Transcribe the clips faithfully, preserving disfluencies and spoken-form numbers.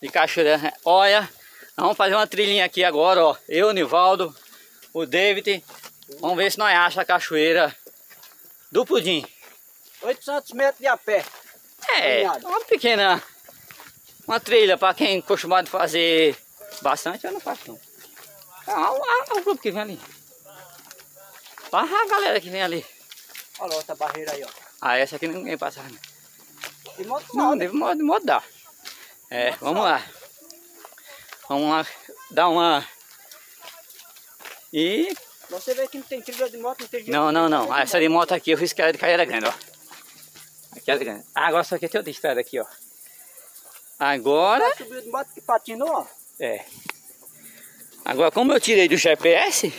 de cachoeira. Olha, vamos fazer uma trilhinha aqui agora, ó. Eu, o Nivaldo, o David. Vamos ver se nós achamos a cachoeira do Pudim. oitocentos metros de a pé. É, uma pequena, uma trilha para quem é acostumado a fazer bastante, eu não faço não. Ah, olha o grupo que vem ali. Olha a galera que vem ali. Olha outra barreira aí, ó. Ah, essa aqui ninguém passa. Né? De modo Não, de modo, de modo dá. É, vamos lá. Vamos lá dar uma... E... Você vê que não tem trilha de moto, não tem... Não, não, não. Essa de moto aqui eu fiz que era de Caíra Grande, ó. Aqui era grande. Ah, agora só que tem outra estrada aqui, ó. Agora... Subiu de moto que patinou, ó. É. Agora, como eu tirei do G P S...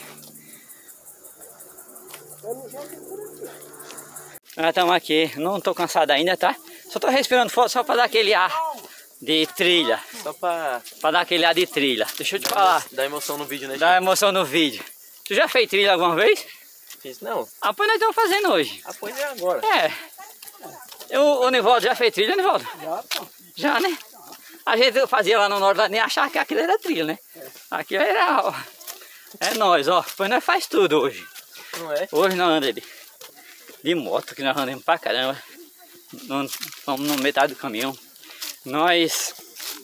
Nós estamos aqui. Não tô cansado ainda, tá? Só tô respirando forte só para dar aquele ar de trilha. Só pra... Pra dar aquele ar de trilha. Deixa eu te falar. Dá emoção no vídeo, né? Dá emoção no vídeo. Tu já fez trilha alguma vez? Fiz não. Ah, pois nós estamos fazendo hoje. Ah, pois é agora. É. Eu, o Nivaldo já fez trilha, Nivaldo? Já, pô. Já, né? A gente fazia lá no norte, nem achava que aquilo era trilha, né? Aquilo era... Ó, é nós, ó. Pois nós faz tudo hoje. Não é? Hoje nós andamos de, de moto, que nós andamos pra caramba. Nós estamos no metade do caminhão. Nós...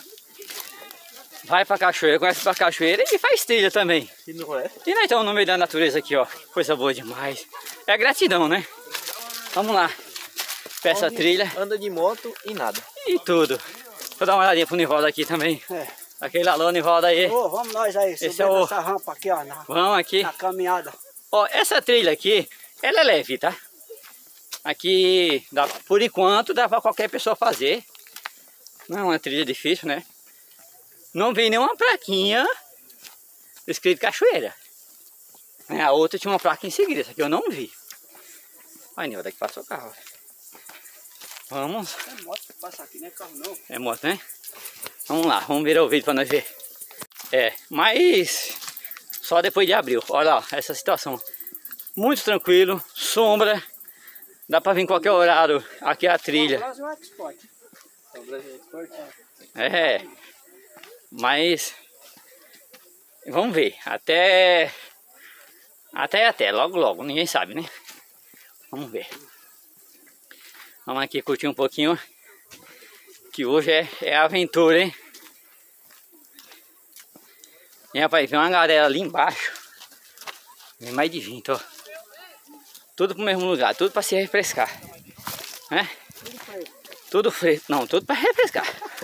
Vai pra cachoeira, conhece pra cachoeira e faz trilha também. E não é? E nós estamos no meio da natureza aqui, ó. Coisa boa demais. É gratidão, né? Vamos lá. Pra essa trilha. Anda de moto e nada. E tudo. Vou dar uma olhadinha pro Nivaldo aqui também. É. Aquele alô, Nivaldo aí. Ô, vamos nós aí, Esse subir é o- essa rampa aqui, ó, na, Vamos aqui. na caminhada. Ó, essa trilha aqui, ela é leve, tá? Aqui, dá, por enquanto, dá pra qualquer pessoa fazer. Não é uma trilha difícil, né? Não vi nenhuma plaquinha escrito cachoeira. É, a outra tinha uma placa em seguida, essa aqui eu não vi. Olha, Nilda, que passou o carro. Vamos. É moto que passa aqui, não é carro não. É moto, né? Vamos lá, vamos virar o vídeo pra nós ver. É, mas só depois de abril. Olha lá, essa situação. Muito tranquilo, sombra. Dá pra vir em qualquer horário. Aqui é a trilha. Brasil Export. É o Brasil Export. É, mas vamos ver. Até, até, até, logo, logo. Ninguém sabe, né? Vamos ver. Vamos aqui curtir um pouquinho. Que hoje é, é aventura, hein? E rapaz, vem uma galera ali embaixo. Vem mais de vinte, ó. Tudo pro mesmo lugar, tudo para se refrescar, né? Tudo fresco, não, tudo para refrescar.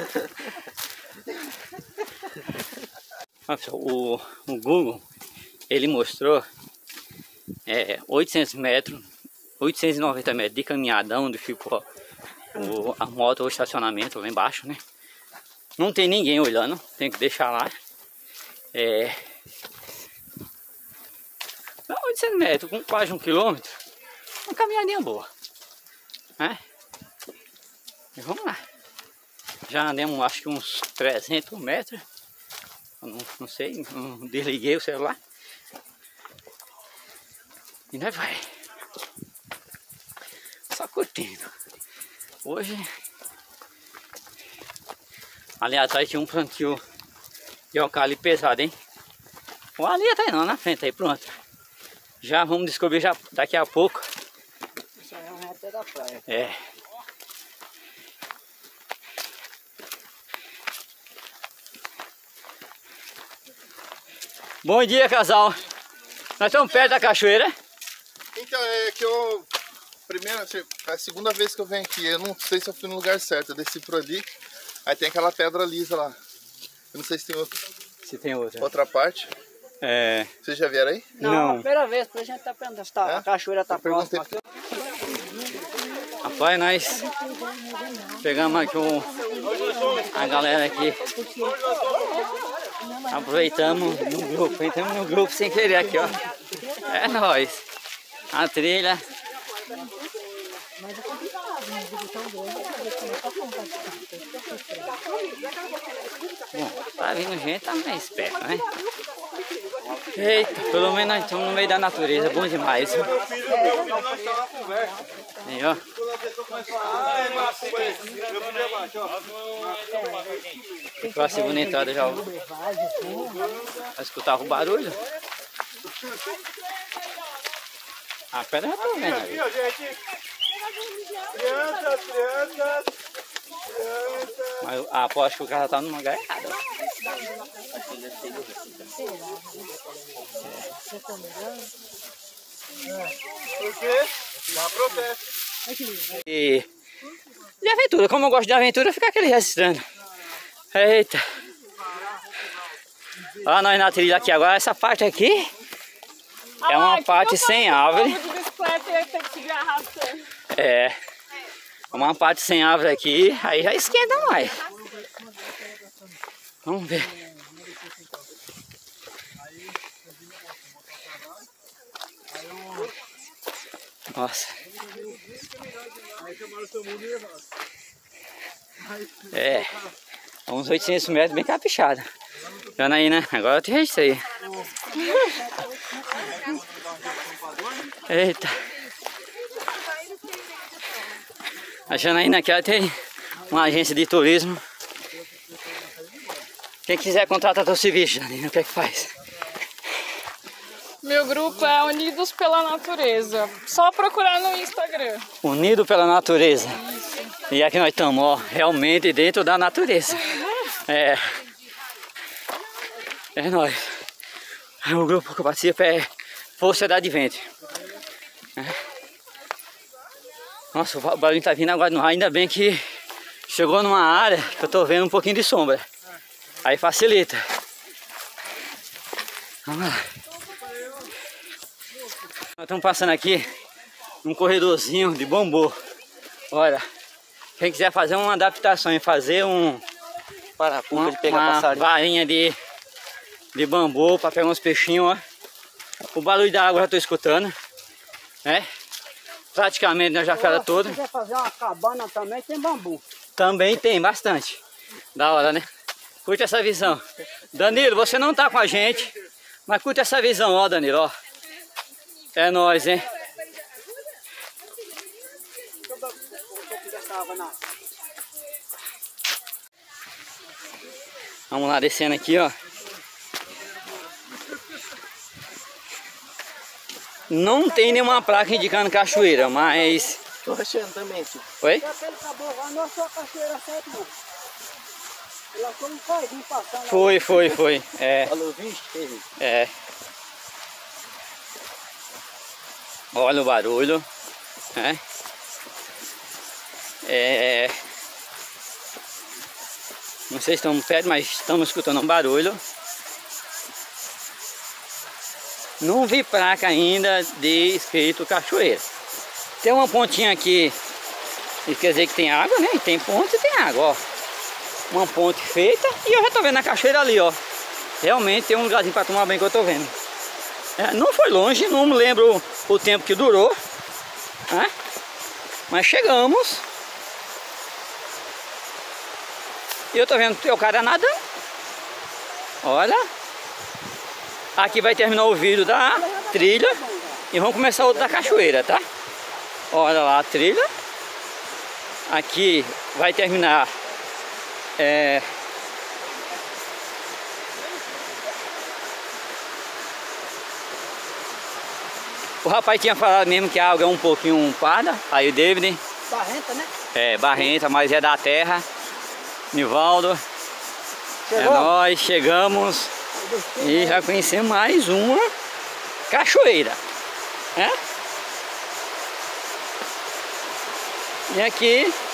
Olha, pessoal, o, o Google, ele mostrou é, oitocentos metros, oitocentos e noventa metros de caminhada, onde ficou o, a moto ou o estacionamento lá embaixo, né? Não tem ninguém olhando, tem que deixar lá. É, oitocentos metros, com quase um quilômetro. Uma caminhadinha boa, né? E vamos lá. Já andamos acho que uns trezentos metros. Eu não, não sei, não desliguei o celular. E nós vai. Só curtindo. Hoje ali atrás tinha um plantio de alcali pesado, hein? Ou ali atrás não, na frente aí, pronto. Já vamos descobrir já daqui a pouco. Isso aí é uma reta da praia. É. Bom dia, casal. Nós estamos perto da cachoeira. Então, é que eu... Primeira, é a segunda vez que eu venho aqui. Eu não sei se eu fui no lugar certo. Eu desci por ali. Aí tem aquela pedra lisa lá. Eu não sei se tem outra, Se tem outra. outra parte. É. Vocês já vieram aí? Não, Não. é a primeira vez que a gente tá perguntando se tá, É? a cachoeira tá perguntei próxima aqui. Rapaz, nós pegamos aqui um, a galera aqui. Aproveitamos no grupo, entramos no grupo sem querer aqui, ó. É nóis. A trilha. Bom, tá vindo gente, tá mais perto, né? Eita, pelo menos nós estamos no meio da natureza, bom demais. Aí, ó. Pra segunda entrada já vai escutar o barulho. A pedra já tô vendo ali. Crianças, crianças. Mas aposto que o cara tá numa lugar errado. Por quê? Dá protesto. E de aventura, como eu gosto de aventura, fica aquele registrando. Eita! Olha nós na trilha aqui agora, essa parte aqui é uma parte sem árvore. É. Uma parte sem árvore aqui, aí já esquenta mais. Vamos ver. Nossa. É. Uns oitocentos metros bem caprichado. Janaína, agora eu te registrei. Eita. A Janaína aqui ela tem uma agência de turismo. Quem quiser contratar teu serviço, Janaína, o que é que faz? Meu grupo é Unidos pela Natureza. Só procurar no Instagram. Unido pela Natureza. Isso. E aqui nós estamos, ó, realmente dentro da natureza. É. É nóis. O grupo que eu participo é Força da Advento. É. Nossa, o barulho tá vindo agora no ar. Ainda bem que chegou numa área que eu tô vendo um pouquinho de sombra. Aí facilita. Vamos lá. Nós estamos passando aqui um corredorzinho de bambu. Olha, quem quiser fazer uma adaptação e fazer um Parafuso de pegar uma passarinho. varinha de, de bambu para pegar uns peixinhos, ó. O barulho da água eu já estou escutando, né? Praticamente na jacara toda. Se quiser fazer uma cabana também, tem bambu. Também tem bastante. Da hora, né? Curte essa visão. Danilo, você não tá com a gente, mas curte essa visão, ó, Danilo, ó. É nóis, hein? Vamos lá, descendo aqui, ó. Não tem nenhuma placa indicando cachoeira, mas... Tô achando também, tio. Oi? Foi, foi, foi. É. Falou, vixe? É. Olha o barulho. É. É. Não sei se estamos perto, mas estamos escutando um barulho. Não vi placa ainda de escrito cachoeira. Tem uma pontinha aqui, isso quer dizer que tem água, né? E tem ponte e tem água, ó. Uma ponte feita e eu já tô vendo a cachoeira ali, ó. Realmente tem um lugarzinho para tomar banho que eu tô vendo. É, não foi longe, não me lembro o tempo que durou, né? Mas chegamos. E eu tô vendo o cara nadando. Olha. Aqui vai terminar o vídeo da trilha e vamos começar outro da cachoeira, tá? Olha lá a trilha. Aqui vai terminar é... O rapaz tinha falado mesmo que a água é um pouquinho parda. Aí o David. Barrenta, né? É, barrenta, mas é da terra. Nivaldo. Chegou? É nóis, chegamos. E já conhecemos mais uma cachoeira. É? E aqui